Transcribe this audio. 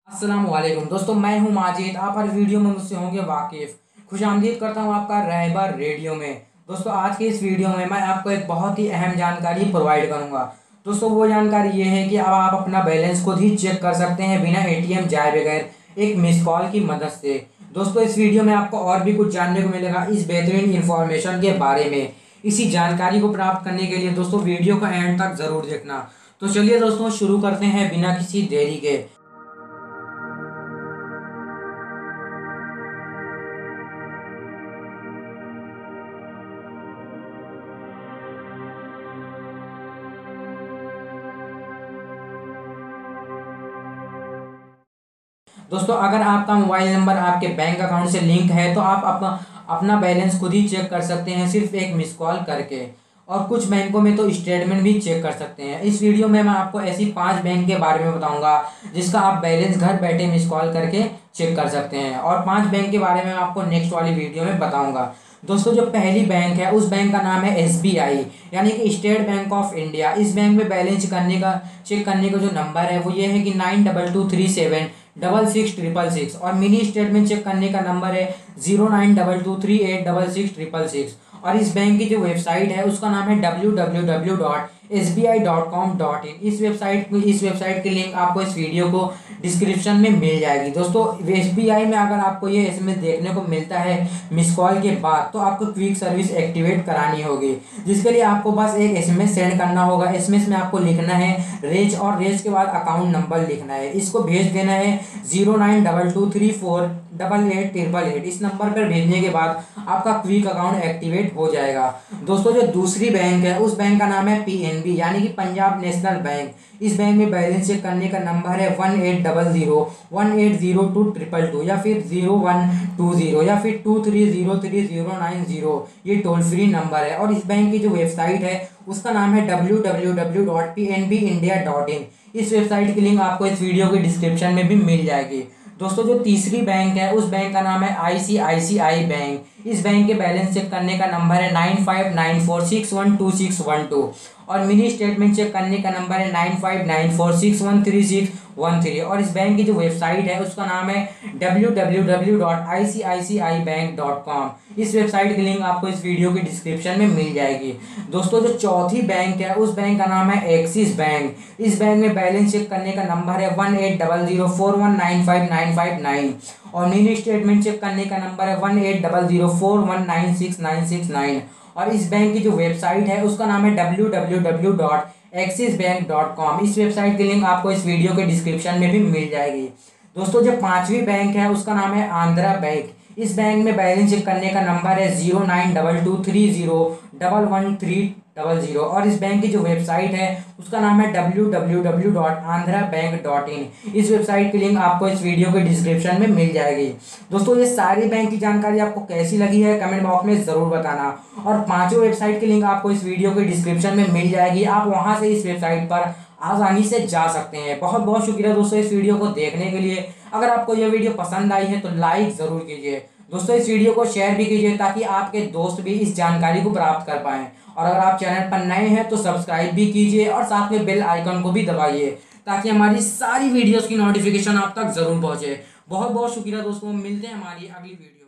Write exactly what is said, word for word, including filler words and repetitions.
अस्सलामुअलैकुम दोस्तों, मैं हूं माजिद। आप हर वीडियो में मुझसे होंगे वाकिफ़। खुशामदीद करता हूं आपका रहबर रेडियो में। दोस्तों, आज के इस वीडियो में मैं आपको एक बहुत ही अहम जानकारी प्रोवाइड करूंगा। दोस्तों, वो जानकारी ये है कि अब आप अपना बैलेंस खुद ही चेक कर सकते हैं बिना एटीएम जाए बगैर, एक मिस कॉल की मदद से। दोस्तों, इस वीडियो में आपको और भी कुछ जानने को मिलेगा इस बेहतरीन इंफॉर्मेशन के बारे में। इसी जानकारी को प्राप्त करने के लिए दोस्तों वीडियो को एंड तक ज़रूर देखना। तो चलिए दोस्तों, शुरू करते हैं बिना किसी देरी के। दोस्तों, अगर आपका मोबाइल नंबर आपके बैंक अकाउंट से लिंक है तो आप अपना अपना बैलेंस खुद ही चेक कर सकते हैं सिर्फ एक मिस कॉल करके। और कुछ बैंकों में तो स्टेटमेंट भी चेक कर सकते हैं। इस वीडियो में मैं आपको ऐसी पांच बैंक के बारे में बताऊंगा जिसका आप बैलेंस घर बैठे मिस कॉल करके चेक कर सकते हैं, और पांच बैंक के बारे में आपको नेक्स्ट वाली वीडियो में बताऊंगा। दोस्तों, जो पहली बैंक है उस बैंक का नाम है एस बी आई, यानी कि स्टेट बैंक ऑफ इंडिया। इस बैंक में बैलेंस करने का चेक करने का जो नंबर है वो ये है कि nine double two three seven double six triple six, और मिनी स्टेटमेंट चेक करने का नंबर है zero nine double two three eight double six triple six. और इस बैंक की जो वेबसाइट है उसका नाम है W W W dot S B I dot com dot in. इस वेबसाइट इस वेबसाइट की लिंक आपको इस वीडियो को डिस्क्रिप्शन में मिल जाएगी। दोस्तों, एस बी आई में अगर आपको ये एसएमएस देखने को मिलता है मिस कॉल के बाद, तो आपको क्विक सर्विस एक्टिवेट करानी होगी, जिसके लिए आपको बस एक एसएमएस सेंड करना होगा। एसएमएस में आपको लिखना है रेज, और रेज के बाद अकाउंट नंबर लिखना है। इसको भेज देना है zero nine double two three four double eight triple eight. इस नंबर पर भेजने के बाद आपका क्विक अकाउंट एक्टिवेट हो जाएगा। दोस्तों, जो दूसरी बैंक है उस बैंक का नाम है पीएनबी, यानी कि पंजाब नेशनल बैंक। इस बैंक में बैलेंस चेक करने का नंबर है one eight double zero one eight zero two triple two, या फिर जीरो वन टू जीरो, या फिर two three zero three zero nine zero. ये टोल फ्री नंबर है। और इस बैंक की जो वेबसाइट है उसका नाम है W W W dot P N B India dot in. इस वेबसाइट की लिंक आपको इस वीडियो के डिस्क्रिप्शन में भी मिल जाएगी। दोस्तों, जो तीसरी बैंक है उस बैंक का नाम है I C I C I bank. इस बैंक के बैलेंस चेक करने का नंबर है nine five nine four six one two six one two, और मिनी स्टेटमेंट चेक करने का नंबर है nine five nine four six one three six one three. और इस बैंक की जो वेबसाइट है उसका नाम है W W W dot I C I C I bank dot com. इस वेबसाइट की लिंक आपको इस वीडियो के डिस्क्रिप्शन में मिल जाएगी। दोस्तों, जो चौथी बैंक है उस बैंक का नाम है एक्सिस बैंक। इस बैंक में बैलेंस चेक करने का नंबर है one eight double zero four one nine five nine five nine, और मिनी स्टेटमेंट चेक करने का नंबर है one eight double zero four one nine six nine six nine. और इस बैंक की जो वेबसाइट है उसका नाम है W W W dot Axis bank dot com. इस वेबसाइट की लिंक आपको इस वीडियो के डिस्क्रिप्शन में भी मिल जाएगी। दोस्तों, जो पांचवी बैंक है उसका नाम है आंध्रा बैंक। इस बैंक में बैलेंस चेक करने का नंबर है zero nine double two three zero double one three double zero, और इस बैंक की जो वेबसाइट है उसका नाम है W W W dot Andhra bank dot in. इस वेबसाइट की लिंक आपको इस वीडियो के डिस्क्रिप्शन में मिल जाएगी। दोस्तों, ये सारी बैंक की जानकारी आपको कैसी लगी है कमेंट बॉक्स में ज़रूर बताना, और पांचों वेबसाइट की लिंक आपको इस वीडियो के डिस्क्रिप्शन में मिल जाएगी। आप वहां से इस वेबसाइट पर आसानी से जा सकते हैं। बहुत बहुत शुक्रिया दोस्तों इस वीडियो को देखने के लिए। अगर आपको यह वीडियो पसंद आई है तो लाइक ज़रूर कीजिए। दोस्तों, इस वीडियो को शेयर भी कीजिए ताकि आपके दोस्त भी इस जानकारी को प्राप्त कर पाएँ। और अगर आप चैनल पर नए हैं तो सब्सक्राइब भी कीजिए, और साथ में बेल आइकन को भी दबाइए ताकि हमारी सारी वीडियोस की नोटिफिकेशन आप तक ज़रूर पहुंचे। बहुत बहुत शुक्रिया दोस्तों, मिलते हैं हमारी अगली वीडियो।